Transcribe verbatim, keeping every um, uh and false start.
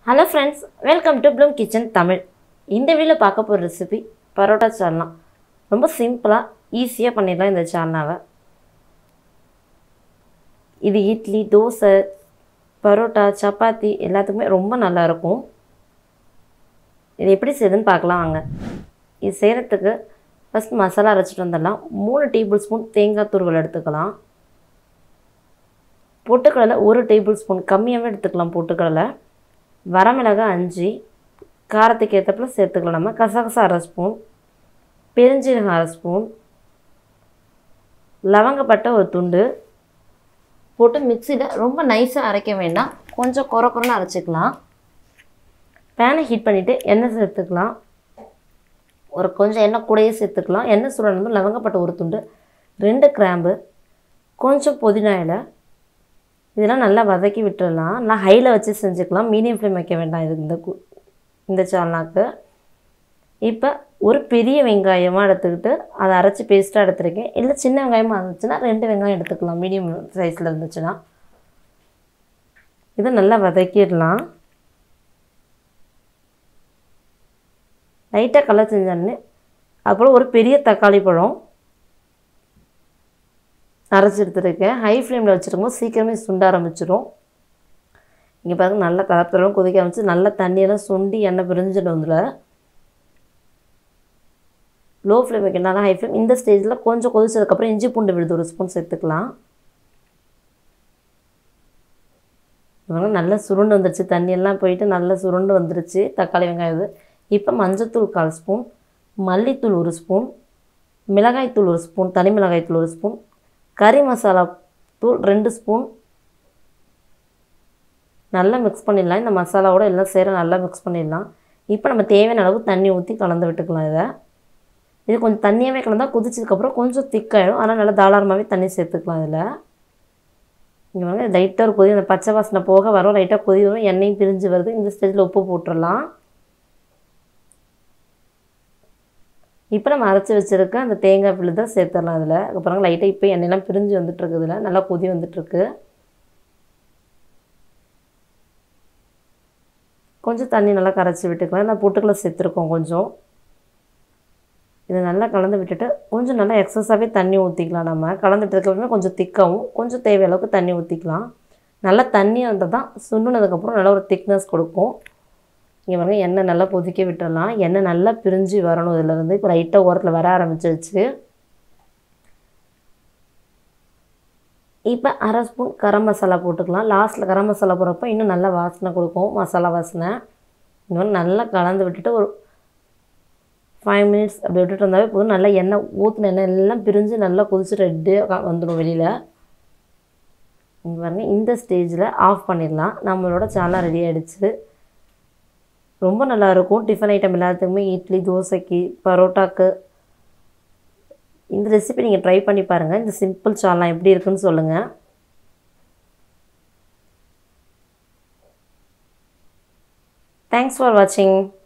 Hello friends, welcome to Bloom Kitchen Tamil. இந்த வீடியோல பார்க்க போற ரெசிபி பரோட்டா சால்னா. ரொம்ப சிம்பிளா ஈஸியா பண்ணிடலாம் இந்த சால்னாவை. இது இட்லி, தோசை, பரோட்டா, சப்பாத்தி எல்லாத்துக்குமே ரொம்ப நல்லா இருக்கும். இது எப்படி செய்யுதுன்னு பார்க்கலாம் வாங்க. இது செய்யறதுக்கு ஃபர்ஸ்ட் மசாலா அரைச்சிட்டு வந்துடலாம். மூணு டேபிள் ஸ்பூன் தேங்காய் துருவல் எடுத்துக்கலாம். பொட்டுக்கடலை ஒரு டேபிள் ஸ்பூன் கம்மியாகவே எடுத்துக்கலாம். பொட்டுக்கடலை வரமிளகாய் அஞ்சு, காரத்துக்கு ஏற்றப்பல சேர்த்துக்கலாம். நம்ம கசகசா அரை ஸ்பூன், பெருஞ்சீரகம் அரை ஸ்பூன், லவங்கப்பட்டை ஒரு துண்டு போட்டு மிக்சியில் ரொம்ப நைஸாக அரைக்க வேண்டாம், கொஞ்சம் குறை குறைன்னு அரைச்சிக்கலாம். பேனை ஹீட் பண்ணிவிட்டு எண்ணெய் சேர்த்துக்கலாம். ஒரு கொஞ்சம் எண்ணெய் கூடயே சேர்த்துக்கலாம். எண்ணெய் சுடணும். லவங்கப்பட்டை ஒரு துண்டு, ரெண்டு கிராம்பு, கொஞ்சம் புதினா இலை, இதெல்லாம் நல்லா வதக்கி விட்டுடலாம். நல்லா ஹையில் வச்சு செஞ்சுக்கலாம். மீடியம் ஃப்ளேம் வைக்க வேண்டாம் இது இந்த இந்த சால்னாக்கு. இப்போ ஒரு பெரிய வெங்காயமாக எடுத்துக்கிட்டு அதை அரைச்சி பேஸ்ட்டாக எடுத்துருக்கேன். இல்லை சின்ன வெங்காயமாக இருந்துச்சுன்னா ரெண்டு வெங்காயம் எடுத்துக்கலாம், மீடியம் சைஸில் இருந்துச்சுன்னா. இதை நல்லா வதக்கிடலாம். லைட்டாக கலர் செஞ்சோன்னு அப்புறம் ஒரு பெரிய தக்காளி பழம் அரைச்சி எடுத்துருக்கேன். ஹை ஃப்ளேமில் வச்சுருக்கும்போது சீக்கிரமே சுண்ட ஆரம்பிச்சிடும். இங்கே பாருங்கள், நல்லா தரத்தரம் கொதிக்க ஆரம்பிச்சு நல்லா தண்ணியெல்லாம் சுண்டி எண்ணெய் பிரிஞ்சிடும். இதில் லோ ஃப்ளேம் வைக்கணும், ஹை ஃப்ளேம். இந்த ஸ்டேஜில் கொஞ்சம் கொதிச்சதுக்கப்புறம் இஞ்சி பூண்டு விழுது ஒரு ஸ்பூன் சேர்த்துக்கலாம். இவங்க நல்லா சுருண்டு வந்துருச்சு, தண்ணியெல்லாம் போயிட்டு நல்லா சுருண்டு வந்துருச்சு தக்காளி வெங்காயம் இது. இப்போ மஞ்சத்தூள் கால் ஸ்பூன், மல்லித்தூள் ஒரு ஸ்பூன், மிளகாய்த்தூள் ஒரு ஸ்பூன், தனி மிளகாய்த்தூள் ஒரு ஸ்பூன், கறி மசாலா தூள் ரெண்டு ஸ்பூன் நல்லா மிக்ஸ் பண்ணிடலாம். இந்த மசாலாவோட எல்லாம் சேர நல்லா மிக்ஸ் பண்ணிடலாம். இப்போ நம்ம தேவையான அளவு தண்ணி ஊற்றி கலந்து விட்டுக்கலாம். இதை இது கொஞ்சம் தண்ணியாகவே கலந்தால் கொதிச்சதுக்கப்புறம் கொஞ்சம் திக்காயிடும். ஆனால் நல்லா தாராளமாகவே தண்ணி சேர்த்துக்கலாம். இதில் இங்கே வந்து லைட்டாக ஒரு கொதி, அந்த பச்சை வாசனை போக வரும், லைட்டாக கொதி வரும், எண்ணெயும் பிரிஞ்சு வருது. இந்த ஸ்டேஜில் உப்பு போட்டுடலாம். இப்போ நம்ம அரைச்சி வச்சுருக்க அந்த தேங்காய் விழுதை சேர்த்துடலாம். அதில் அதுக்கப்புறம் லைட்டாக இப்போ எண்ணெயெல்லாம் பிரிஞ்சு வந்துட்டுருக்கு. இதில் நல்லா கொதி வந்துட்டுருக்கு. கொஞ்சம் தண்ணி நல்லா கரைச்சி விட்டுக்கலாம். நான் பொட்டுக்கடலை சேர்த்துருக்கோம் கொஞ்சம். இதை நல்லா கலந்து விட்டுட்டு கொஞ்சம் நல்லா எக்ஸஸாகவே தண்ணி ஊற்றிக்கலாம். நம்ம கலந்துட்டு இருக்க கொஞ்சம் திக்காகவும் கொஞ்சம் தேவை அளவுக்கு தண்ணி ஊற்றிக்கலாம். நல்லா தண்ணி வந்தால் தான் சுண்டுனதுக்கப்புறம் நல்லா ஒரு திக்னஸ் கொடுக்கும். இங்கே பாருங்க, எண்ணெய் நல்லா கொதிக்க விட்டுடலாம். எண்ணெய் நல்லா பிரிஞ்சு வரணும் இதிலேருந்து. இப்போ லைட்டாக ஓரத்தில் வர ஆரம்பிச்சிருச்சு. இப்போ அரை ஸ்பூன் கரம் மசாலா போட்டுக்கலாம். லாஸ்ட்டில் கரம் மசாலா போடுறப்போ இன்னும் நல்லா வாசனை கொடுக்கும், மசாலா வாசனை. இந்த மாதிரி நல்லா கலந்து விட்டுட்டு ஒரு ஃபைவ் மினிட்ஸ் அப்படி விட்டுட்டு வந்தாவே போதும். நல்லா எண்ணெய் ஊற்றின எண்ணெய் எல்லாம் பிரிஞ்சு நல்லா கொதிச்சு ரெட்டு வந்துடும் வெளியில். இங்கே பாருங்க, இந்த ஸ்டேஜில் ஆஃப் பண்ணிடலாம். நம்மளோட சால்னா ரெடி ஆகிடுச்சு. ரொம்ப நல்லாயிருக்கும். டிஃபன் ஐட்டம் எல்லாத்துக்குமே, இட்லி, தோசைக்கு, பரோட்டாக்கு இந்த ரெசிபி நீங்கள் ட்ரை பண்ணி பாருங்கள். இந்த சிம்பிள் சால்னா எப்படி இருக்குன்னு சொல்லுங்கள். தேங்க்ஸ் ஃபார் வாட்சிங்.